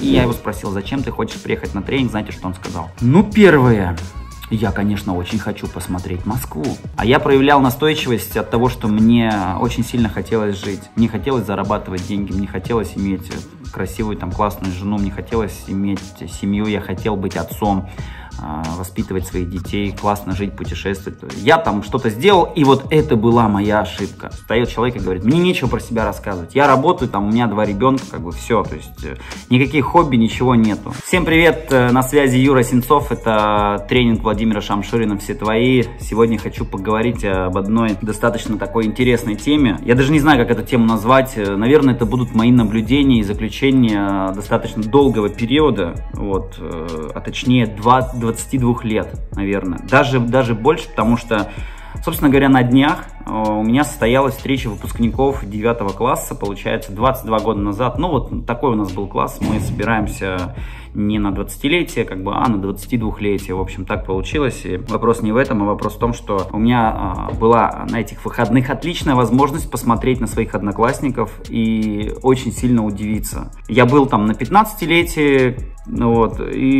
И я его спросил, зачем ты хочешь приехать на тренинг, знаете, что он сказал? Ну, первое. Я, конечно, очень хочу посмотреть Москву. А я проявлял настойчивость от того, что мне очень сильно хотелось жить. Мне хотелось зарабатывать деньги, мне хотелось иметь красивую, там, классную жену, мне хотелось иметь семью, я хотел быть отцом, воспитывать своих детей, классно жить, путешествовать. Я там что-то сделал, и вот это была моя ошибка. Встает человек и говорит, мне нечего про себя рассказывать. Я работаю, там, у меня 2 ребенка, как бы все, то есть никаких хобби, ничего нету. Всем привет, на связи Юра Сенцов, это тренинг Владимира Шамшурина «Все твои». Сегодня хочу поговорить об одной достаточно такой интересной теме. Я даже не знаю, как эту тему назвать. Наверное, это будут мои наблюдения и заключения достаточно долгого периода, вот, а точнее 22 лет, наверное. Даже больше, потому что, собственно говоря, на днях у меня состоялась встреча выпускников 9 класса, получается, 22 года назад. Ну, вот такой у нас был класс. Мы собираемся не на 20-летие, как бы, а на 22-летие. В общем, так получилось. И вопрос не в этом, а вопрос в том, что у меня была на этих выходных отличная возможность посмотреть на своих одноклассников и очень сильно удивиться. Я был там на 15-летие, вот,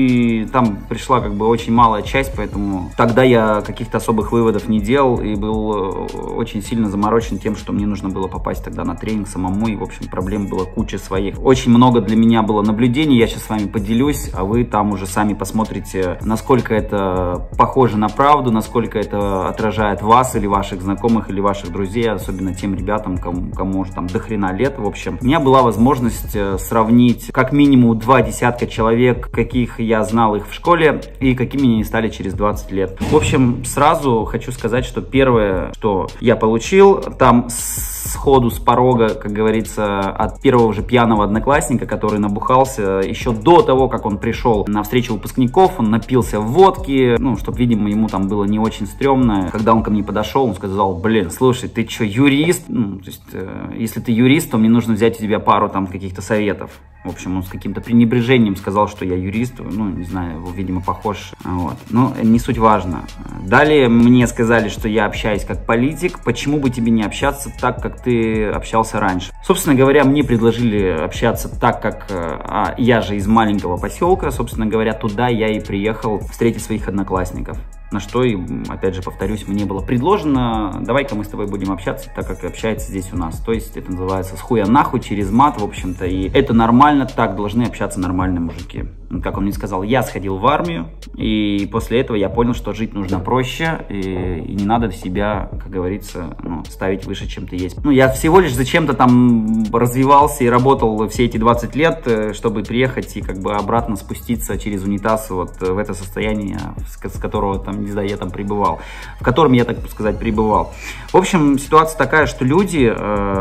и там пришла как бы очень малая часть, поэтому тогда я каких-то особых выводов не делал и был очень сильно заморочен тем, что мне нужно было попасть тогда на тренинг самому, и, в общем, проблем было куча своих. Очень много для меня было наблюдений, я сейчас с вами поделюсь, а вы там уже сами посмотрите, насколько это похоже на правду, насколько это отражает вас или ваших знакомых, или ваших друзей, особенно тем ребятам, кому уже там до хрена лет, в общем. У меня была возможность сравнить как минимум 2 десятка человек, каких я знал их в школе, и какими они стали через 20 лет. В общем, сразу хочу сказать, что первое, что я получил, там сходу с порога, как говорится, от первого же пьяного одноклассника, который набухался еще до того, как он пришел на встречу выпускников, он напился водки, ну, чтобы, видимо, ему там было не очень стрёмно. Когда он ко мне подошел, он сказал, блин, слушай, ты что, юрист? Ну, то есть, если ты юрист, то мне нужно взять у тебя пару там каких-то советов. В общем, он с каким-то пренебрежением сказал, что я юрист, ну, не знаю, видимо, похож, вот. Но не суть важно. Далее мне сказали, что я общаюсь как политик, почему бы тебе не общаться так, как ты общался раньше. Собственно говоря, мне предложили общаться так, как я же из маленького поселка, собственно говоря, туда я и приехал встретить своих одноклассников. На что, и, опять же, повторюсь, мне было предложено, давай-ка мы с тобой будем общаться так, как общается здесь у нас. То есть это называется с хуя нахуй, через мат, в общем-то, и это нормально, так должны общаться нормальные мужики. Как он мне сказал, я сходил в армию, и после этого я понял, что жить нужно проще, и не надо себя, как говорится, ну, ставить выше, чем ты есть. Ну, я всего лишь зачем-то там развивался и работал все эти 20 лет, чтобы приехать и как бы обратно спуститься через унитаз вот в это состояние, с которого там, не знаю, я там пребывал, в котором я, так сказать, пребывал. В общем, ситуация такая, что люди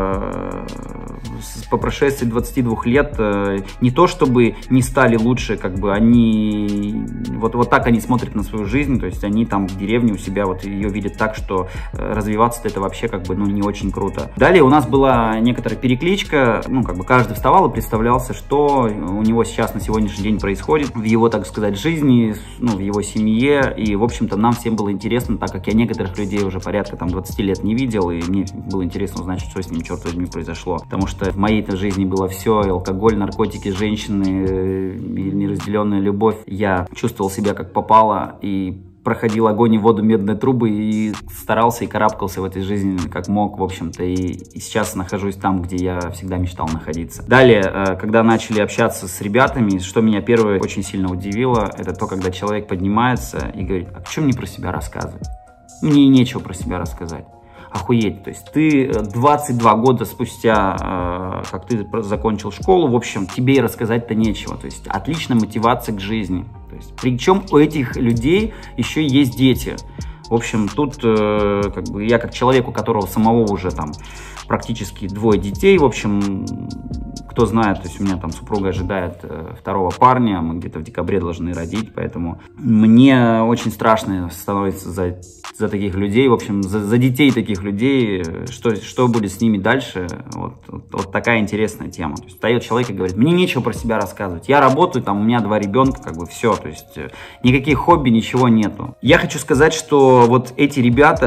по прошествии 22 лет не то чтобы не стали лучше, как бы они вот так они смотрят на свою жизнь, то есть они там в деревне у себя вот ее видят так, что развиваться это вообще как бы, ну, не очень круто. Далее у нас была некоторая перекличка, ну, как бы каждый вставал и представлялся, что у него сейчас на сегодняшний день происходит в его, так сказать, жизни, ну, в его семье, и, в общем-то, нам всем было интересно, так как я некоторых людей уже порядка там 20 лет не видел, и мне было интересно узнать, что с ним, черт возьми, произошло. Потому что в моей-то жизни было все, и алкоголь, наркотики, женщины, и неразделенная любовь. Я чувствовал себя как попало, и проходил огонь и воду, медные трубы, и старался и карабкался в этой жизни как мог, в общем-то, и сейчас нахожусь там, где я всегда мечтал находиться. Далее, когда начали общаться с ребятами, что меня первое очень сильно удивило, это то, когда человек поднимается и говорит, а что мне про себя рассказывать? Мне нечего про себя рассказать. Охуеть, то есть ты 22 года спустя, как ты закончил школу, в общем, тебе и рассказать-то нечего, то есть отличная мотивация к жизни, то есть, причем у этих людей еще есть дети. В общем, тут как бы я как человек, у которого самого уже там практически 2 детей, в общем, кто знает, то есть у меня там супруга ожидает 2-го парня, мы где-то в декабре должны родить, поэтому мне очень страшно становится за таких людей, в общем, за детей таких людей, что будет с ними дальше, вот такая интересная тема. То есть встает человек и говорит, мне нечего про себя рассказывать, я работаю, там у меня 2 ребенка, как бы все, то есть никаких хобби, ничего нету. Я хочу сказать, что вот эти ребята,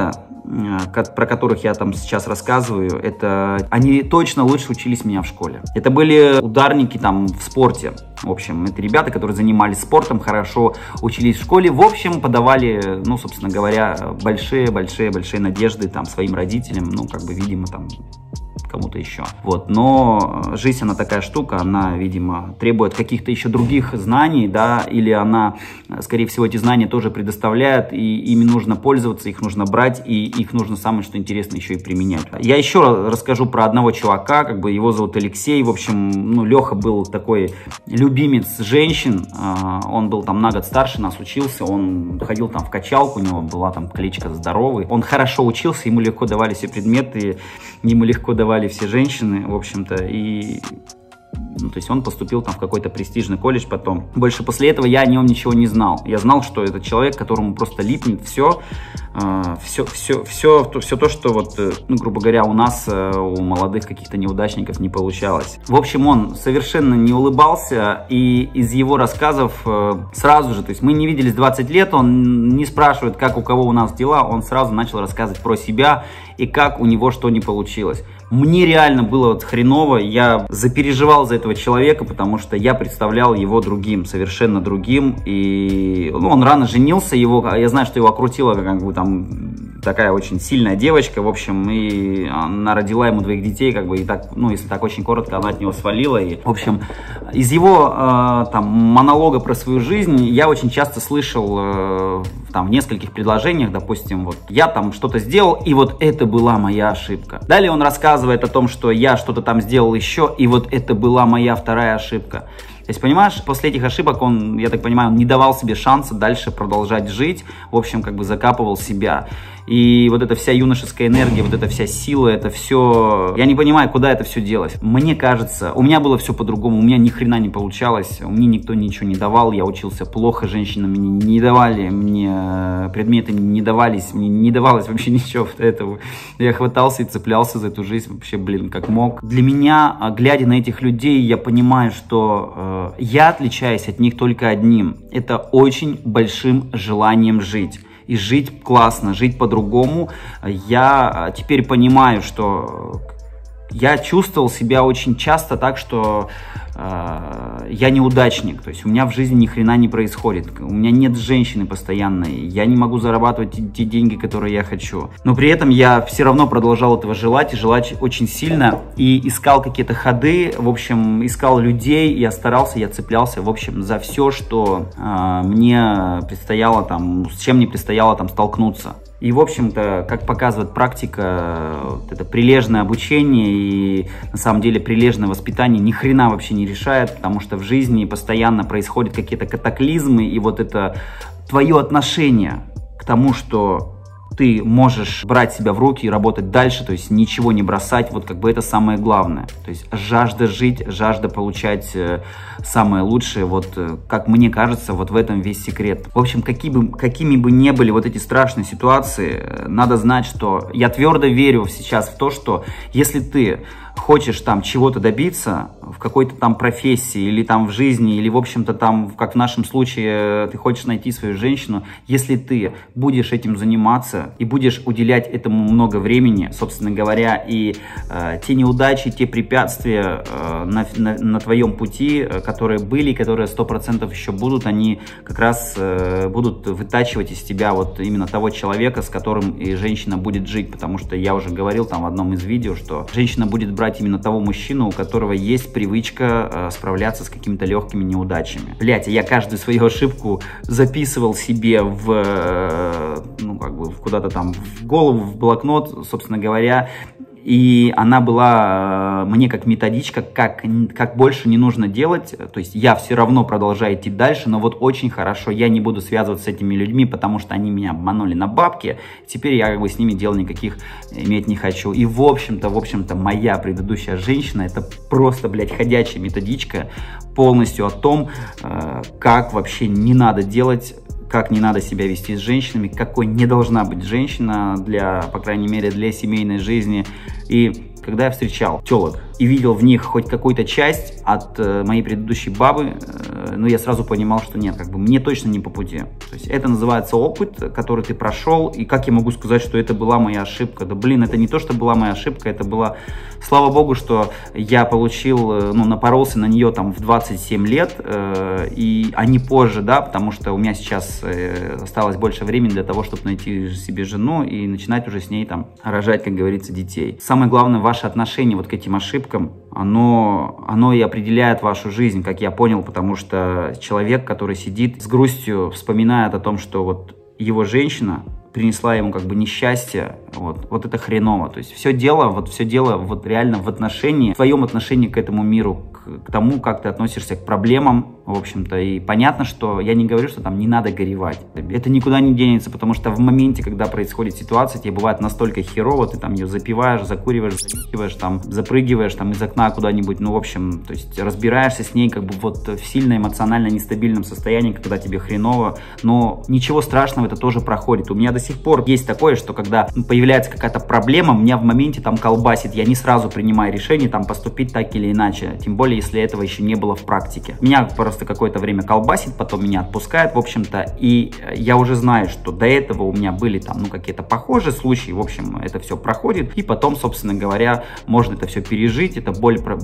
про которых я там сейчас рассказываю, это они точно лучше учились меня в школе. Это были ударники там в спорте. В общем, это ребята, которые занимались спортом, хорошо учились в школе. В общем, подавали, ну, собственно говоря, большие надежды там своим родителям, ну, как бы, видимо, там кому-то еще. Вот, но жизнь, она такая штука, она, видимо, требует каких-то еще других знаний, да, или она, скорее всего, эти знания тоже предоставляет, и ими нужно пользоваться, их нужно брать, и их нужно, самое что интересно, еще и применять. Я еще расскажу про одного чувака, как бы его зовут Алексей, в общем, ну, Леха был такой любимец женщин, он был там на год старше нас, учился, он ходил там в качалку, у него была там кличка Здоровый, он хорошо учился, ему легко давали все предметы, ему легко давали все женщины, в общем-то, и, ну, то есть он поступил там в какой-то престижный колледж потом. Больше после этого я о нем ничего не знал. Я знал, что это человек, которому просто липнет все то, что вот, ну, грубо говоря, у нас, у молодых каких-то неудачников не получалось. В общем, он совершенно не улыбался, и из его рассказов сразу же, то есть мы не виделись 20 лет, он не спрашивает, как у кого у нас дела, он сразу начал рассказывать про себя и как у него что не получилось. Мне реально было вот хреново, я запереживал за этого человека, потому что я представлял его другим, совершенно другим, и, ну, он рано женился, я знаю, что его окрутила как бы там такая очень сильная девочка, в общем, и она родила ему 2 детей, как бы, и так, ну, если так очень коротко, она от него свалила, и, в общем, из его там монолога про свою жизнь я очень часто слышал там в нескольких предложениях, допустим, вот, я там что-то сделал, и вот это была моя ошибка. Далее он рассказывает о том, что я что-то там сделал еще, и вот это была моя вторая ошибка. То есть, понимаешь, после этих ошибок он, я так понимаю, он не давал себе шанса дальше продолжать жить, в общем, как бы закапывал себя. И вот эта вся юношеская энергия, вот эта вся сила, это все... Я не понимаю, куда это все делать. Мне кажется, у меня было все по-другому, у меня ни хрена не получалось, мне никто ничего не давал, я учился плохо, женщины мне не давали, мне предметы не давались, мне не давалось вообще ничего этого. Я хватался и цеплялся за эту жизнь вообще, блин, как мог. Для меня, глядя на этих людей, я понимаю, что я отличаюсь от них только одним. Это очень большим желанием жить. И жить классно, жить по-другому. Я теперь понимаю, что я чувствовал себя очень часто так, что я неудачник, то есть у меня в жизни ни хрена не происходит, у меня нет женщины постоянной, я не могу зарабатывать те деньги, которые я хочу, но при этом я все равно продолжал этого желать, и желать очень сильно, и искал какие-то ходы, в общем, искал людей, я старался, я цеплялся, в общем, за все, что мне предстояло там, с чем мне предстояло там столкнуться. И, в общем-то, как показывает практика, вот это прилежное обучение и, на самом деле, прилежное воспитание ни хрена вообще не решает, потому что в жизни постоянно происходят какие-то катаклизмы, и вот это твое отношение к тому, что ты можешь брать себя в руки и работать дальше, то есть ничего не бросать, вот как бы это самое главное. То есть жажда жить, жажда получать самое лучшее, вот как мне кажется, вот в этом весь секрет. В общем, какими бы ни были вот эти страшные ситуации, надо знать, что я твердо верю сейчас в то, что если ты хочешь там чего-то добиться в какой-то там профессии или там в жизни, или в общем-то там, как в нашем случае, ты хочешь найти свою женщину, если ты будешь этим заниматься и будешь уделять этому много времени, собственно говоря, и те неудачи, те препятствия на твоем пути, которые были, которые 100% еще будут, они как раз будут вытачивать из тебя вот именно того человека, с которым и женщина будет жить, потому что я уже говорил там в одном из видео, что женщина будет брать именно того мужчину, у которого есть привычка справляться с какими-то легкими неудачами. Блять, я каждую свою ошибку записывал себе ну, как бы куда-то там в голову, в блокнот, собственно говоря, и она была мне как методичка, как больше не нужно делать, то есть я все равно продолжаю идти дальше, но вот очень хорошо, я не буду связываться с этими людьми, потому что они меня обманули на бабки, теперь я как бы с ними дел никаких иметь не хочу. И в общем-то, моя предыдущая женщина, это просто, блядь, ходячая методичка полностью о том, как вообще не надо делать, как не надо себя вести с женщинами, какой не должна быть женщина, по крайней мере, для семейной жизни. И когда я встречал телок, и видел в них хоть какую-то часть от моей предыдущей бабы, ну, я сразу понимал, что нет, как бы мне точно не по пути. То есть это называется опыт, который ты прошел, и как я могу сказать, что это была моя ошибка? Да, блин, это не то, что была моя ошибка, это была, слава богу, что я получил, ну, напоролся на нее там в 27 лет, а не позже, да, потому что у меня сейчас осталось больше времени для того, чтобы найти себе жену и начинать уже с ней там рожать, как говорится, детей. Самое главное, ваше отношение вот к этим ошибкам, оно и определяет вашу жизнь, как я понял, потому что человек, который сидит с грустью, вспоминает о том, что вот его женщина принесла ему как бы несчастье, вот это хреново. То есть все дело вот реально в отношении, в твоем отношении к этому миру, к тому, как ты относишься к проблемам, в общем-то. И понятно, что я не говорю, что там не надо горевать. Это никуда не денется, потому что в моменте, когда происходит ситуация, тебе бывает настолько херово, ты там ее запиваешь, закуриваешь, занюхиваешь, там, запрыгиваешь там из окна куда-нибудь, ну, в общем, то есть разбираешься с ней как бы вот в сильно эмоционально нестабильном состоянии, когда тебе хреново, но ничего страшного, это тоже проходит. У меня до сих пор есть такое, что когда появляется какая-то проблема, меня в моменте там колбасит, я не сразу принимаю решение там поступить так или иначе, тем более, если этого еще не было в практике. Меня просто какое-то время колбасит, потом меня отпускает, в общем-то, и я уже знаю, что до этого у меня были там, ну, какие-то похожие случаи, в общем, это все проходит, и потом, собственно говоря, можно это все пережить, эта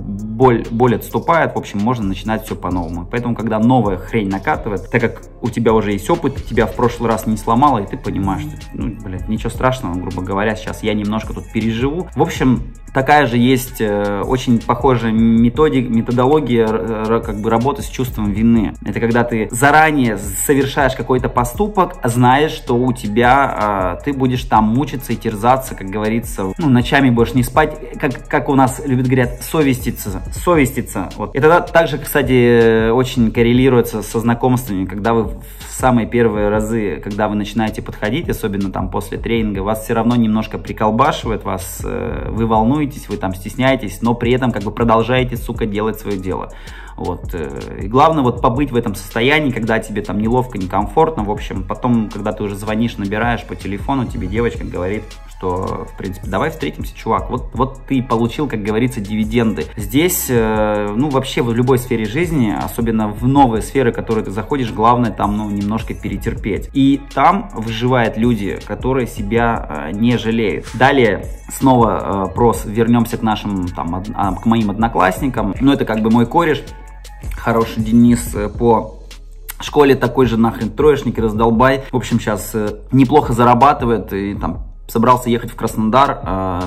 боль отступает, в общем, можно начинать все по-новому. Поэтому, когда новая хрень накатывает, так как у тебя уже есть опыт, тебя в прошлый раз не сломало, и ты понимаешь, что, ну, блядь, ничего страшного, грубо говоря, сейчас я немножко тут переживу. В общем, такая же есть очень похожая методология как бы работы с чувством вины. Это когда ты заранее совершаешь какой-то поступок, зная, что у тебя ты будешь там мучиться и терзаться, как говорится, ну, ночами будешь не спать, как у нас любят говорят, совеститься. Вот. Это также, кстати, очень коррелируется со знакомствами, когда вы в самые первые разы, когда вы начинаете подходить, особенно там после тренинга, вас все равно немножко приколбашивает, вы волнуетесь, вы там стесняетесь, но при этом как бы продолжаете, сука, делать свое дело. Вот. И главное вот побыть в этом состоянии, когда тебе там неловко, некомфортно. В общем, потом, когда ты уже звонишь, набираешь по телефону, тебе девочка говорит, что, в принципе, давай встретимся, чувак. Вот ты получил, как говорится, дивиденды. Здесь, ну, вообще в любой сфере жизни, особенно в новые сферы, в которые ты заходишь, главное там, ну, немножко перетерпеть. И там выживают люди, которые себя не жалеют. Далее снова вернемся к нашим, там, к моим одноклассникам. Ну, это как бы мой кореш. Хороший Денис по школе, такой же нахрен троечник и раздолбай. В общем, сейчас неплохо зарабатывает и там собрался ехать в Краснодар,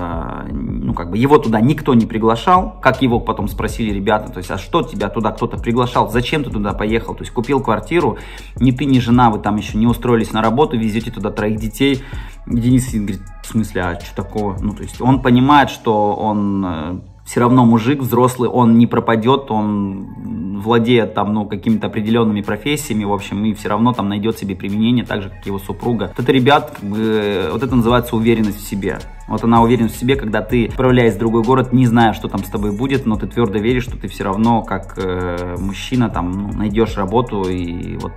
ну, как бы его туда никто не приглашал, как его потом спросили ребята, то есть, а что тебя туда кто-то приглашал, зачем ты туда поехал, то есть, купил квартиру, ни ты, ни жена, вы там еще не устроились на работу, везете туда 3 детей. Денис говорит, в смысле, а что такого, ну, то есть, он понимает, что он все равно мужик взрослый, он не пропадет, он владеет там, ну, какими-то определенными профессиями, в общем, и все равно там найдет себе применение, так же, как его супруга. Вот это, ребят, как бы, вот это называется уверенность в себе. Вот она уверенность в себе, когда ты, отправляясь в другой город, не зная, что там с тобой будет, но ты твердо веришь, что ты все равно, как мужчина, там, ну, найдешь работу, и вот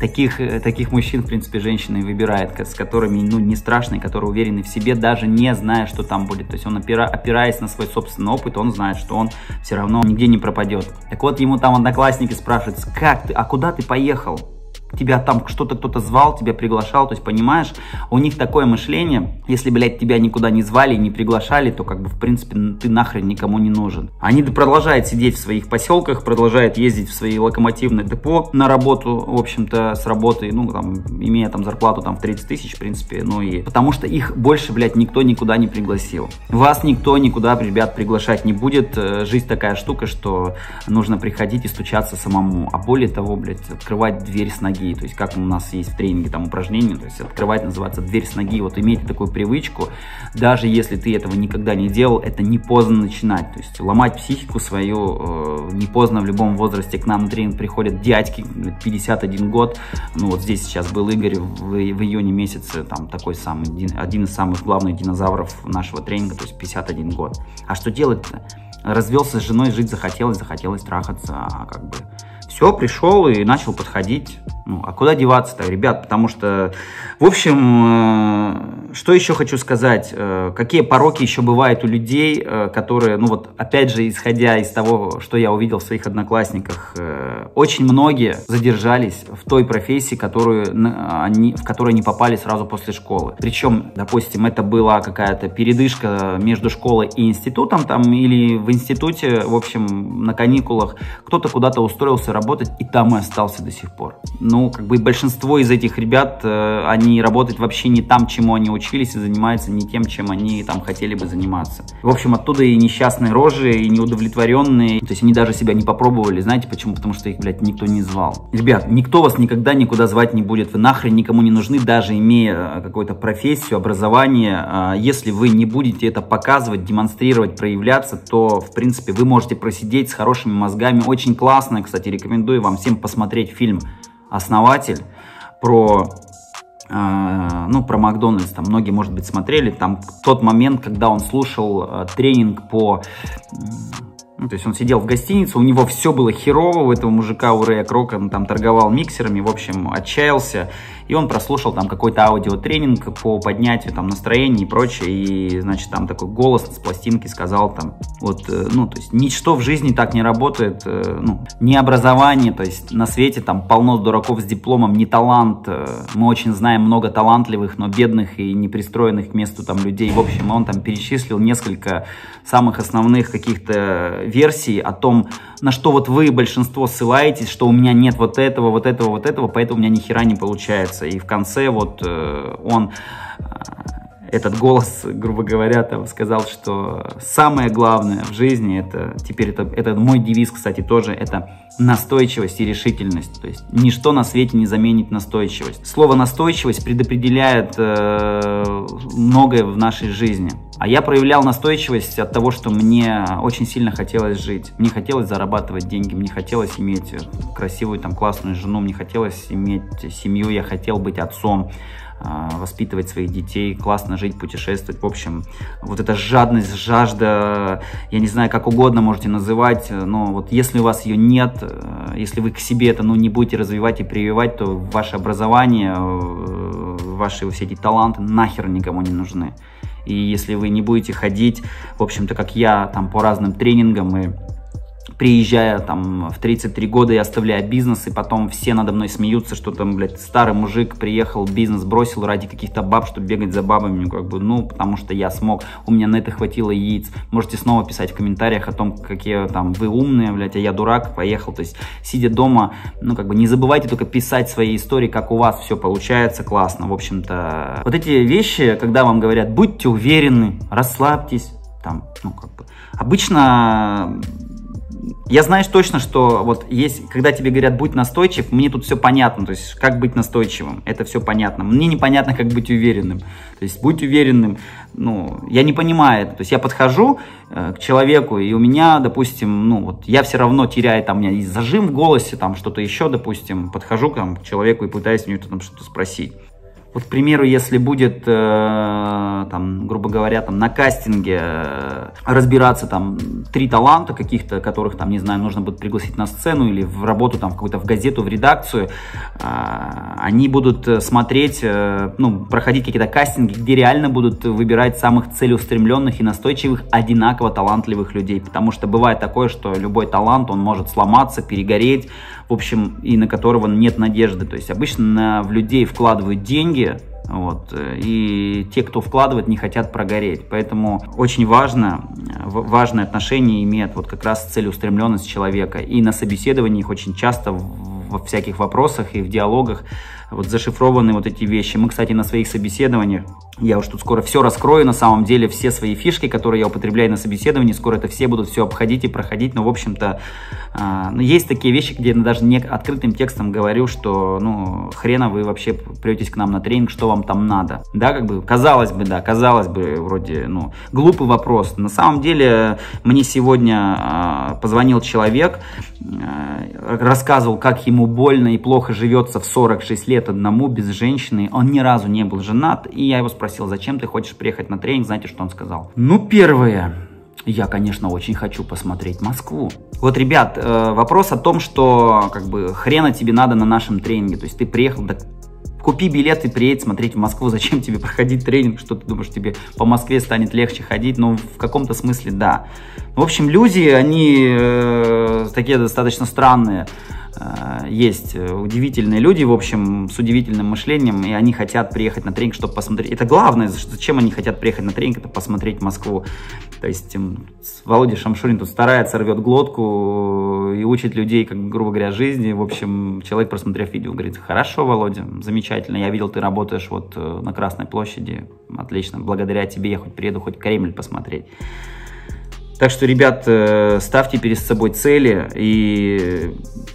таких мужчин, в принципе, женщина и выбирает, с которыми, ну, не страшно, и которые уверены в себе, даже не зная, что там будет. То есть он, опираясь на свой собственный опыт, он знает, что он все равно нигде не пропадет. Так вот, ему там одноклассники спрашивают, как ты, а куда ты поехал? Тебя там что-то кто-то звал, тебя приглашал, то есть, понимаешь, у них такое мышление, если, блядь, тебя никуда не звали, не приглашали, то, как бы, в принципе, ты нахрен никому не нужен. Они продолжают сидеть в своих поселках, продолжают ездить в свои локомотивные депо на работу, в общем-то, с работой, ну, там, имея там зарплату там в 30 тысяч, в принципе, ну, и потому что их больше, блядь, никто никуда не пригласил. Вас никто никуда, ребят, приглашать не будет. Жизнь такая штука, что нужно приходить и стучаться самому, а более того, блядь, открывать дверь с ноги. То есть, как у нас есть в тренинге там упражнения, то есть открывать называется дверь с ноги. Вот имейте такую привычку, даже если ты этого никогда не делал, это не поздно начинать. То есть ломать психику свою не поздно, в любом возрасте. К нам на тренинг приходят дядьки, 51 год. Ну вот здесь сейчас был Игорь в июне месяце, там такой самый, один из самых главных динозавров нашего тренинга, то есть 51 год. А что делать-то? Развелся с женой, жить захотелось трахаться, а как бы... Все, пришел и начал подходить. Ну, а куда деваться-то, ребят? Потому что, в общем, что еще хочу сказать? Какие пороки еще бывают у людей, которые, ну вот, опять же, исходя из того, что я увидел в своих одноклассниках, очень многие задержались в той профессии, в которую они попали сразу после школы. Причем, допустим, это была какая-то передышка между школой и институтом, там, или в институте, в общем, на каникулах, кто-то куда-то устроился работать и там и остался до сих пор. Ну, как бы большинство из этих ребят, они работают вообще не там, чему они учились, и занимаются не тем, чем они там хотели бы заниматься. В общем, оттуда и несчастные рожи, и неудовлетворенные. То есть они даже себя не попробовали. Знаете почему? Потому что их, блядь, никто не звал. Ребят, никто вас никогда никуда звать не будет. Вы нахрен никому не нужны, даже имея какую-то профессию, образование. Если вы не будете это показывать, демонстрировать, проявляться, то, в принципе, вы можете просидеть с хорошими мозгами. Очень классно, кстати, рекомендую вам всем посмотреть фильм «Основатель» про Макдональдс. Там многие, может быть, смотрели. Там тот момент, когда он слушал тренинг по... то есть он сидел в гостинице, у него все было херово, у этого мужика, у Рэя Крока, он там торговал миксерами, в общем, отчаялся. И он прослушал там какой-то аудиотренинг по поднятию там настроения и прочее. И, значит, там такой голос с пластинки сказал там, вот, то есть ничто в жизни так не работает, ни образование, то есть на свете там полно дураков с дипломом, ни талант. Мы очень знаем много талантливых, но бедных и непристроенных к месту там людей. В общем, он там перечислил несколько самых основных каких-то версий о том, на что вот вы, большинство, ссылаетесь, что у меня нет вот этого, поэтому у меня ни хера не получается. И в конце вот этот голос, грубо говоря, там сказал, что самое главное в жизни, это мой девиз, кстати, тоже, это настойчивость и решительность. То есть ничто на свете не заменит настойчивость. Слово настойчивость предопределяет многое в нашей жизни. А я проявлял настойчивость от того, что мне очень сильно хотелось жить. Мне хотелось зарабатывать деньги, мне хотелось иметь красивую, там, классную жену, мне хотелось иметь семью, я хотел быть отцом, воспитывать своих детей, классно жить, путешествовать. В общем, вот эта жадность, жажда, я не знаю, как угодно можете называть, но вот если у вас ее нет, если вы к себе это не будете развивать и прививать, то ваше образование, ваши все эти таланты нахер никому не нужны. И если вы не будете ходить, в общем-то, как я, там, по разным тренингам, и приезжая там в 33 года и оставляя бизнес, и потом все надо мной смеются, что там, блядь, старый мужик приехал, бизнес бросил ради каких-то баб, чтобы бегать за бабами, потому что я смог, у меня на это хватило яиц. Можете снова писать в комментариях о том, какие там вы умные, блядь, а я дурак, поехал. То есть, сидя дома, не забывайте только писать свои истории, как у вас все получается классно. В общем-то, вот эти вещи, когда вам говорят, будьте уверены, расслабьтесь, там, обычно... Я знаю точно, что вот есть, когда тебе говорят, будь настойчив, мне тут все понятно, то есть как быть настойчивым, это все понятно. Мне непонятно, как быть уверенным. То есть будь уверенным, я не понимаю это. То есть я подхожу к человеку, и у меня, допустим, я все равно теряю, там, у меня есть зажим в голосе, там, что-то еще, допустим, подхожу к человеку и пытаюсь у него там что-то спросить. Вот, к примеру, если будет, там, грубо говоря, там, на кастинге разбираться там 3 таланта каких-то, которых, там, не знаю, нужно будет пригласить на сцену или в работу, там, в газету, в редакцию, они будут смотреть, проходить какие-то кастинги, где реально будут выбирать самых целеустремленных и настойчивых, одинаково талантливых людей. Потому что бывает такое, что любой талант, он может сломаться, перегореть, в общем, и на которого нет надежды. То есть обычно в людей вкладывают деньги, и те, кто вкладывает, не хотят прогореть. Поэтому очень важное отношение имеет как раз целеустремленность человека. И на собеседованиях очень часто во всяких вопросах и в диалогах зашифрованы эти вещи. Мы, кстати, на своих собеседованиях, я уж тут скоро все раскрою, на самом деле, все свои фишки, которые я употребляю на собеседовании, скоро это все будут все обходить и проходить, но, в общем-то, есть такие вещи, где я даже не открытым текстом говорю, что, хрена вы вообще претесь к нам на тренинг, что вам там надо. Да, казалось бы, вроде, глупый вопрос. На самом деле, мне сегодня позвонил человек, рассказывал, как ему больно и плохо живется в 46 лет одному, без женщины. Он ни разу не был женат. И я его спросил, зачем ты хочешь приехать на тренинг? Знаете, что он сказал? Первое. Я, конечно, очень хочу посмотреть Москву. Вот, ребят, вопрос о том, что как бы хрена тебе надо на нашем тренинге. То есть ты приехал, да, купи билет и приедь смотреть в Москву. Зачем тебе проходить тренинг? Что ты думаешь, тебе по Москве станет легче ходить? Ну, в каком-то смысле, да. В общем, люди, они такие достаточно странные. Есть удивительные люди, в общем, с удивительным мышлением, и они хотят приехать на тренинг, чтобы посмотреть. Это главное, зачем они хотят приехать на тренинг, это посмотреть Москву. То есть Володя Шамшурин тут старается, рвет глотку и учит людей, как, грубо говоря, жизни. В общем, человек, просмотрев видео, говорит: хорошо, Володя, замечательно, я видел, ты работаешь вот на Красной площади, отлично, благодаря тебе я хоть приеду, хоть Кремль посмотреть. Так что, ребят, ставьте перед собой цели и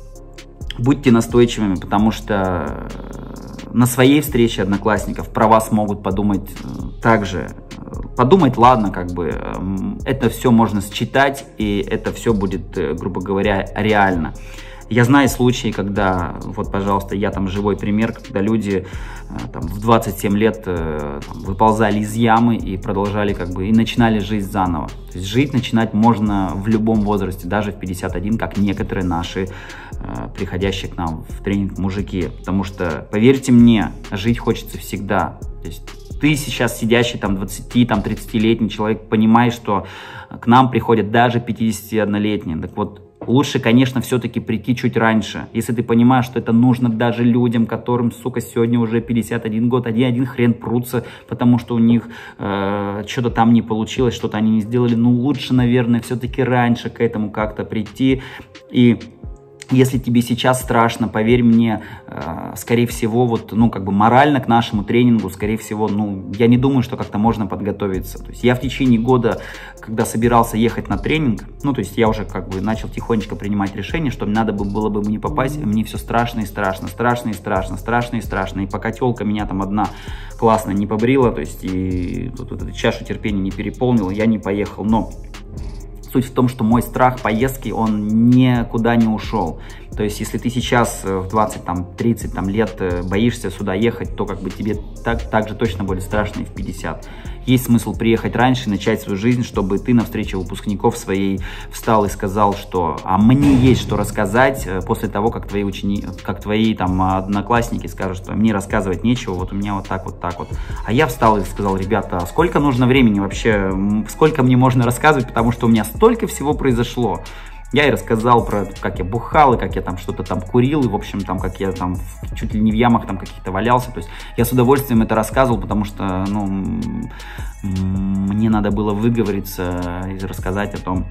будьте настойчивыми, потому что на своей встрече одноклассников про вас могут подумать также. Подумать, ладно, как бы это все можно считать, и это все будет, грубо говоря, реально. Я знаю случаи, когда, вот, пожалуйста, я там живой пример, когда люди там, в 27 лет там, выползали из ямы и продолжали, как бы, и начинали жизнь заново. То есть жить начинать можно в любом возрасте, даже в 51, как некоторые наши приходящие к нам в тренинг мужики. Потому что, поверьте мне, жить хочется всегда. То есть ты сейчас сидящий там 20-30-летний человек, понимаешь, что к нам приходят даже 51-летние. Так вот, лучше, конечно, все-таки прийти чуть раньше. Если ты понимаешь, что это нужно даже людям, которым, сука, сегодня уже 51 год, один хрен прутся, потому что у них что-то там не получилось, что-то они не сделали. Ну, лучше, наверное, все-таки раньше к этому как-то прийти. И если тебе сейчас страшно, поверь мне, скорее всего, вот, ну, как бы морально к нашему тренингу, скорее всего, ну, я не думаю, что как-то можно подготовиться. То есть я в течение года, когда собирался ехать на тренинг, ну, то есть я уже как бы начал тихонечко принимать решение, что надо было бы мне попасть, мне все страшно и страшно, страшно и страшно, страшно и страшно. И пока тёлка меня там одна классно не побрила, то есть и тут вот эту чашу терпения не переполнила, я не поехал. Но суть в том, что мой страх поездки, он никуда не ушел. То есть, если ты сейчас в 20-30 лет боишься сюда ехать, то как бы тебе так же точно будет страшно и в 50. Есть смысл приехать раньше, начать свою жизнь, чтобы ты на встрече выпускников своей встал и сказал, что «а мне есть что рассказать» после того, как твои там одноклассники скажут, что «мне рассказывать нечего, вот у меня вот так вот так вот». А я встал и сказал: ребята, а сколько нужно времени вообще, сколько мне можно рассказывать, потому что у меня столько всего произошло. Я и рассказал про, как я бухал, и как я там что-то там курил, и, в общем, там, как я там чуть ли не в ямах там каких-то валялся. То есть я с удовольствием это рассказывал, потому что, ну, мне надо было выговориться и рассказать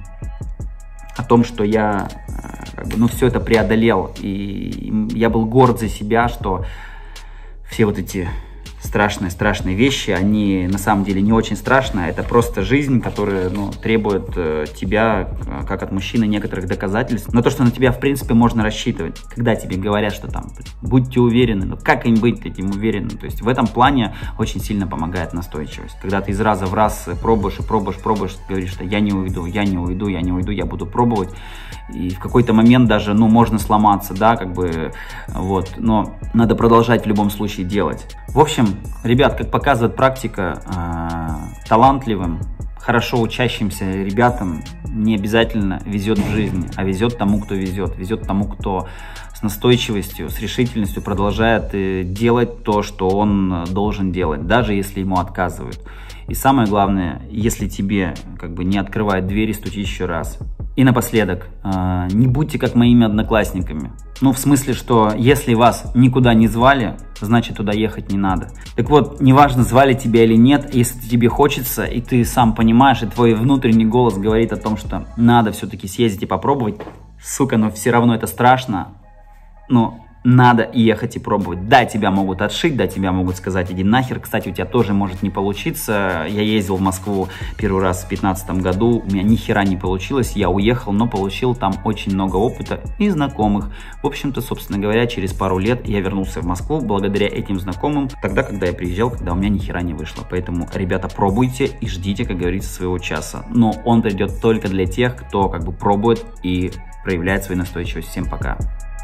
о том, что я, как бы, ну, все это преодолел. И я был горд за себя, что все вот эти страшные вещи, они на самом деле не очень страшные, это просто жизнь, которая, ну, требует тебя, как от мужчины, некоторых доказательств, но то, что на тебя, в принципе, можно рассчитывать, когда тебе говорят, что там, будьте уверены, ну, как им быть таким уверенным, то есть в этом плане очень сильно помогает настойчивость, когда ты из раза в раз пробуешь, говоришь, что я не уйду, я буду пробовать, и в какой-то момент даже, ну, можно сломаться, да, как бы, вот, но надо продолжать в любом случае делать. В общем, ребят, как показывает практика, талантливым, хорошо учащимся ребятам не обязательно везет в жизни, а везет тому, кто везет. Везет тому, кто с настойчивостью, с решительностью продолжает делать то, что он должен делать, даже если ему отказывают. И самое главное, если тебе как бы не открывают двери, стучи еще раз. И напоследок, не будьте как моими одноклассниками. Ну, в смысле, что если вас никуда не звали, значит, туда ехать не надо. Так вот, неважно, звали тебя или нет, если тебе хочется, и ты сам понимаешь, и твой внутренний голос говорит о том, что надо все-таки съездить и попробовать, сука, но все равно это страшно, но надо ехать и пробовать. Да, тебя могут отшить, да, тебя могут сказать иди нахер. Кстати, у тебя тоже может не получиться. Я ездил в Москву первый раз в 2015 году, у меня ни хера не получилось, я уехал, но получил там очень много опыта и знакомых. В общем-то, собственно говоря, через пару лет я вернулся в Москву благодаря этим знакомым, тогда, когда я приезжал, когда у меня ни хера не вышло. Поэтому, ребята, пробуйте и ждите, как говорится, своего часа. Но он придет только для тех, кто как бы пробует и проявляет свою настойчивость. Всем пока!